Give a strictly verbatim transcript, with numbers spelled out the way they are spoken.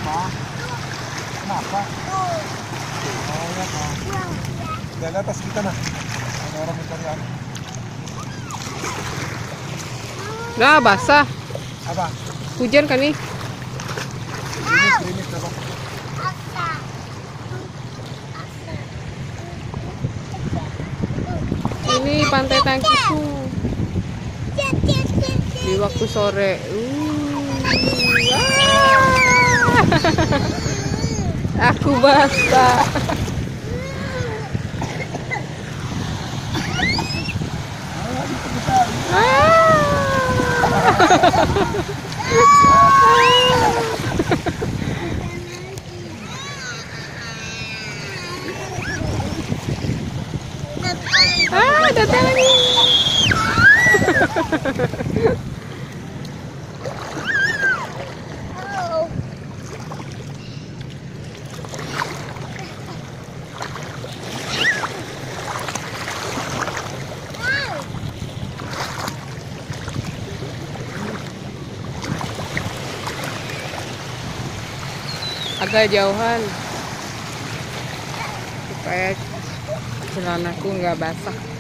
Kenapa? Kenapa? Oh ya kan. Dari atas kita nah. Ada orang mencari air. Nah, basah. Apa? Hujan kan nih? Gerimis, gerimis coba. Ini pantai Tangkiku di waktu sore. Uh, ah. Aku basah. Ah, datang nih. Agak jauhan supaya celanaku nggak basah.